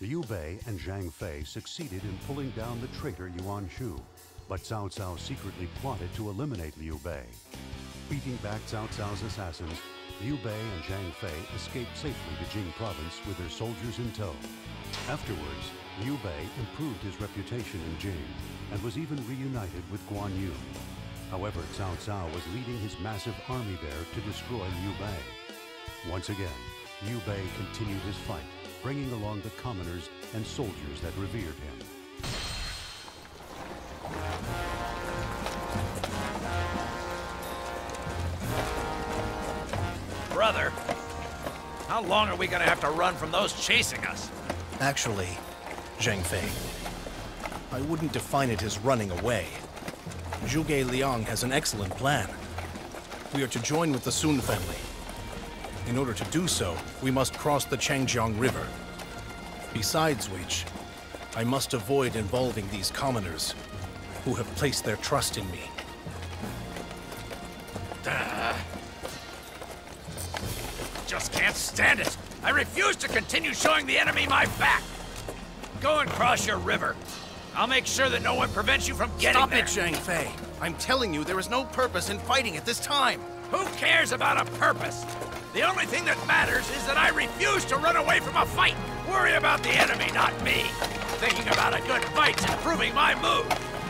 Liu Bei and Zhang Fei succeeded in pulling down the traitor Yuan Shu, but Cao Cao secretly plotted to eliminate Liu Bei. Beating back Cao Cao's assassins, Liu Bei and Zhang Fei escaped safely to Jing province with their soldiers in tow. Afterwards, Liu Bei improved his reputation in Jing and was even reunited with Guan Yu. However, Cao Cao was leading his massive army there to destroy Liu Bei. Once again, Liu Bei continued his fight, bringing along the commoners and soldiers that revered him. Brother, how long are we gonna have to run from those chasing us? Actually, Zhang Fei, I wouldn't define it as running away. Zhuge Liang has an excellent plan. We are to join with the Sun family. In order to do so, we must cross the Changjiang River. Besides which, I must avoid involving these commoners who have placed their trust in me. Just can't stand it. I refuse to continue showing the enemy my back. Go and cross your river. I'll make sure that no one prevents you from getting there. Stop it, Zhang Fei. I'm telling you, there is no purpose in fighting at this time. Who cares about a purpose? The only thing that matters is that I refuse to run away from a fight. Worry about the enemy, not me. Thinking about a good fight's improving my mood.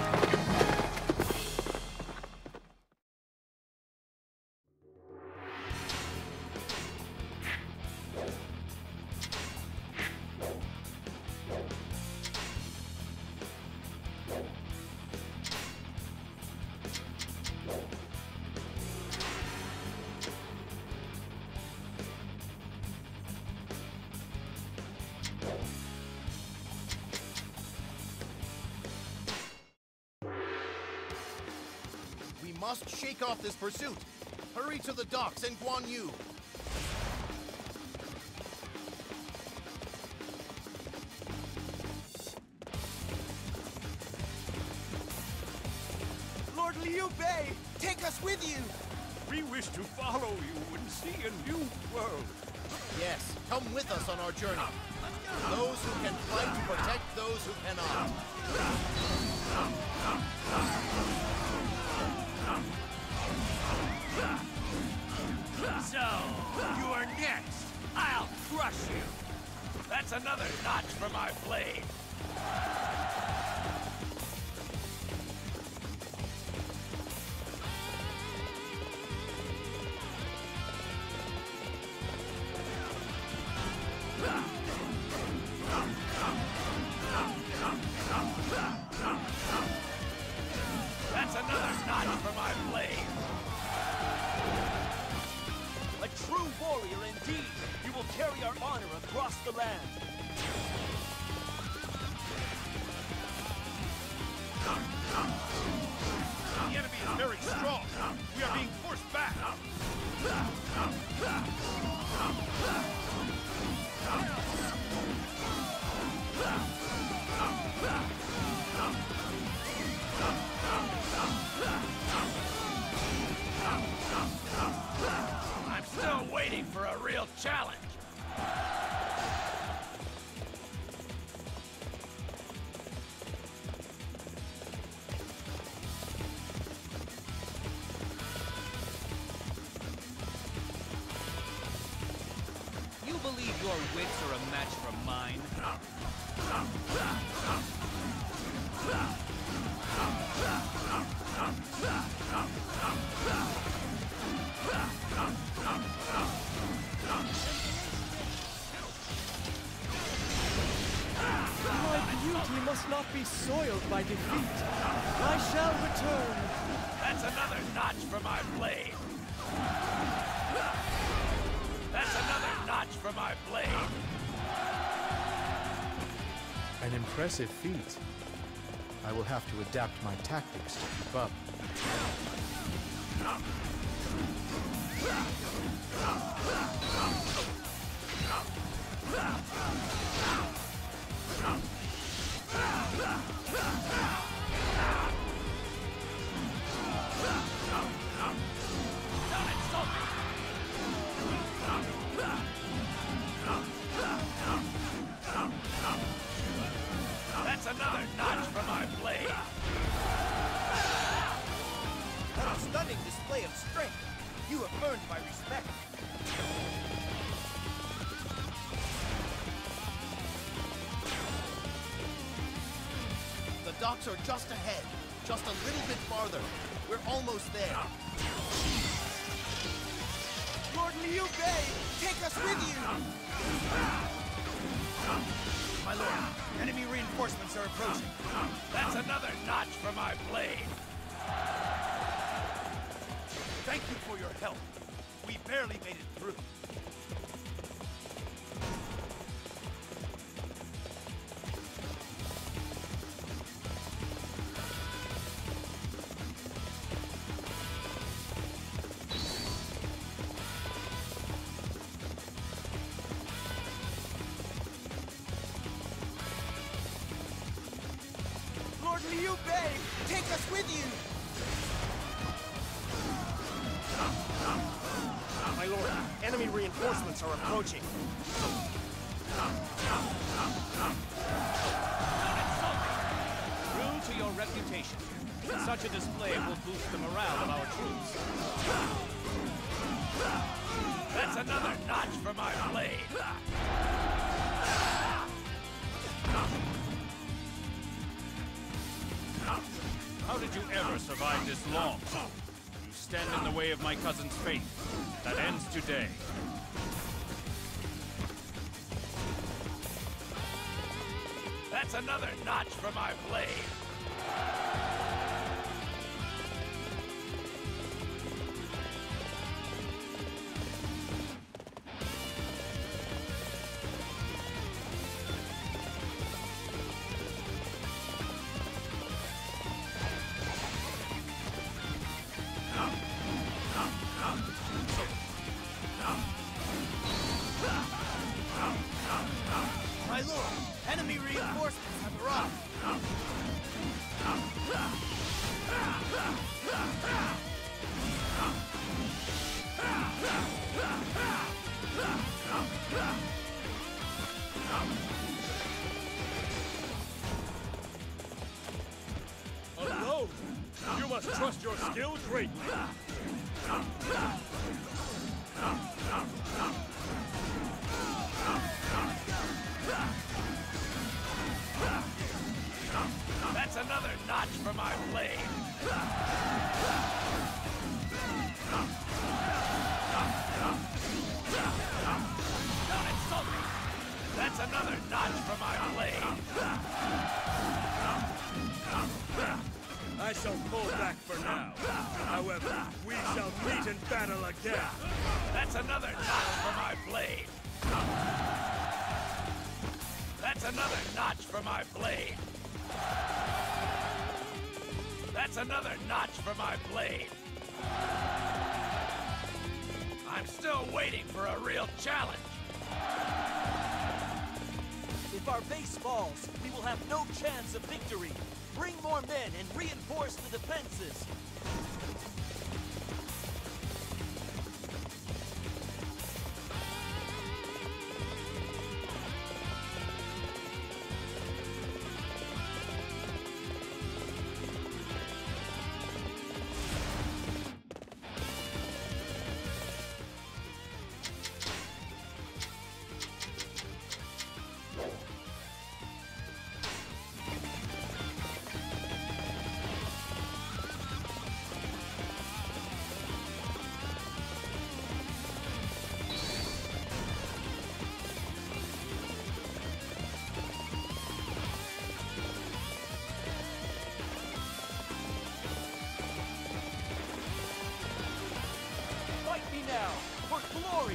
We must shake off this pursuit. Hurry to the docks and Guan Yu. Lord Liu Bei, take us with you! We wish to follow you and see a new world. Yes, come with us on our journey. Those who can fight to protect those who cannot. So, you are next. I'll crush you. That's another notch for my blade. That's another notch for my blade. A true warrior indeed! You will carry our honor across the land! The enemy is very strong. We are being forced back. I'm still waiting for a real challenge. You believe your wits are a match for mine? My beauty must not be soiled by defeat. I shall return. That's another notch for my blade. That's another notch for my blade. An impressive feat. I will have to adapt my tactics to keep up. stunning display of strength. You have earned my respect. The docks are just ahead. Just a little bit farther. We're almost there. Lord Liu Bei, take us with you! My lord, enemy reinforcements are approaching. That's another notch for my blade. Thank you for your help. We barely made it through. Lord Liu Bei, take us with you! My lord, enemy reinforcements are approaching. True to your reputation, such a display will boost the morale of our troops. That's another notch for my blade. How did you ever survive this long? You stand in the way of my cousin's fate. That ends today. That's another notch for my blade. My lord, enemy reinforcements have arrived. Alone! You must trust your skill greatly. That's another notch for my blade. Don't insult me. That's another notch for my blade. I shall pull back for now. However, we shall meet in battle again. That's another notch for my blade. That's another notch for my blade. That's another notch for my blade. I'm still waiting for a real challenge. If our base falls, we will have no chance of victory. Bring more men and reinforce the defenses. Fight me now, for glory!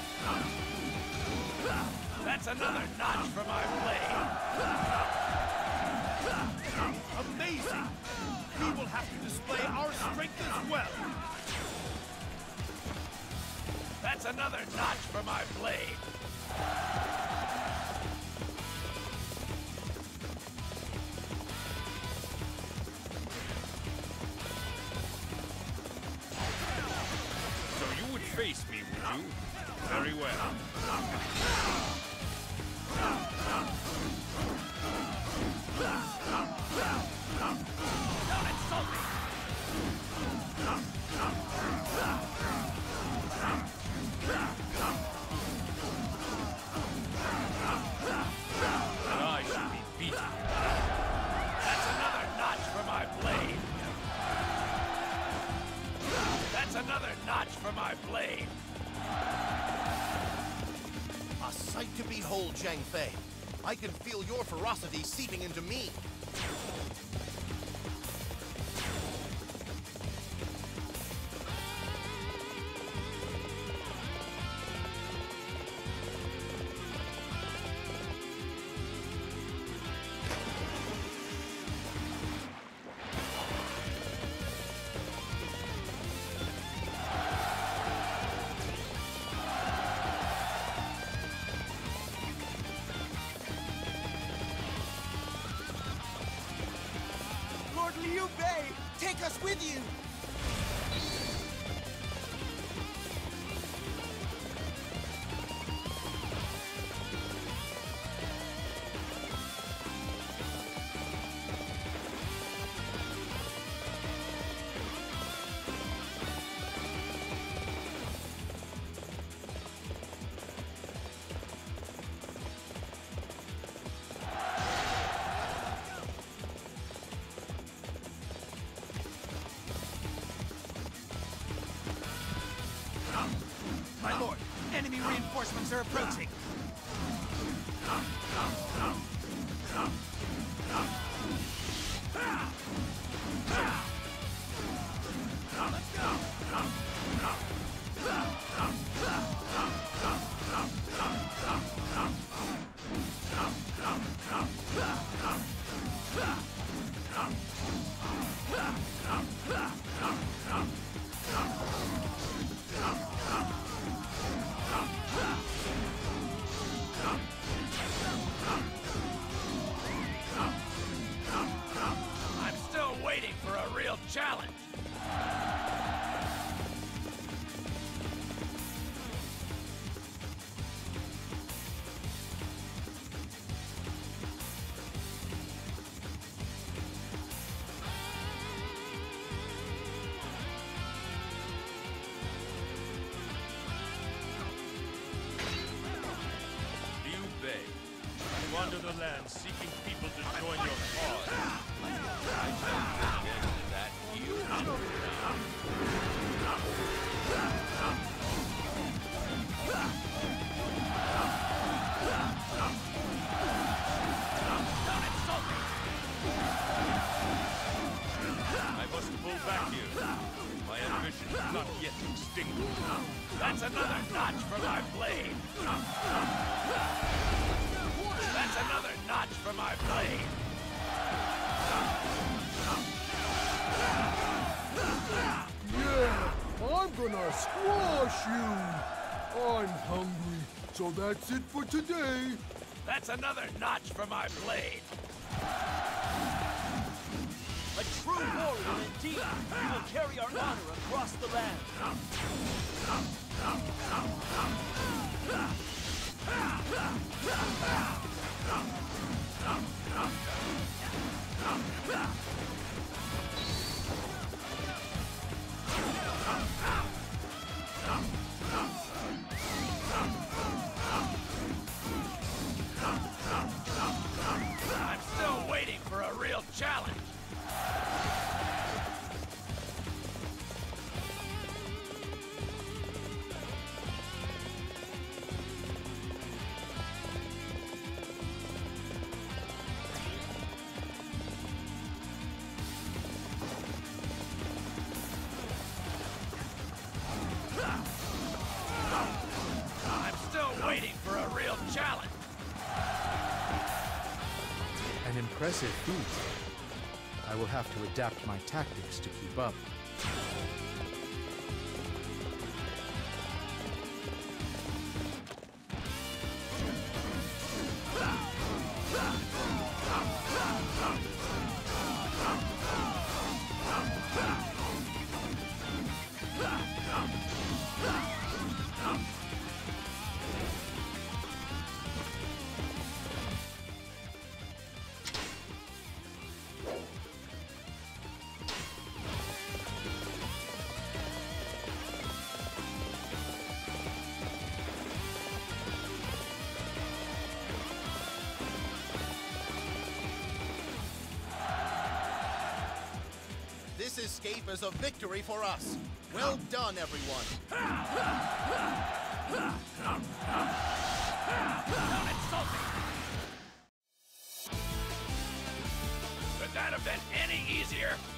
That's another notch for my blade. Amazing! We will have to display our strength as well. That's another notch for my blade. So you would face me, would you? Very well. Don't insult me! That's another notch for my blade. A sight to behold, Zhang Fei. I can feel your ferocity seeping into me. Liu Bei, take us with you! My lord, enemy reinforcements are approaching. I'm still waiting for a real challenge. Liu Bei, you wander the land seeking people to join your cause. I must pull back here. My ambition is not yet extinguished. That's another notch for my blade. That's another notch for my blade. Yeah, I'm gonna squash you! I'm hungry, so that's it for today. That's another notch for my blade. A true warrior indeed! You will carry our honor across the land! I'm still waiting for a real challenge. I'm still waiting for a real challenge. An impressive feat. I will have to adapt my tactics to keep up. This escape is a victory for us. Well done, everyone. Don't insult me! Could that have been any easier?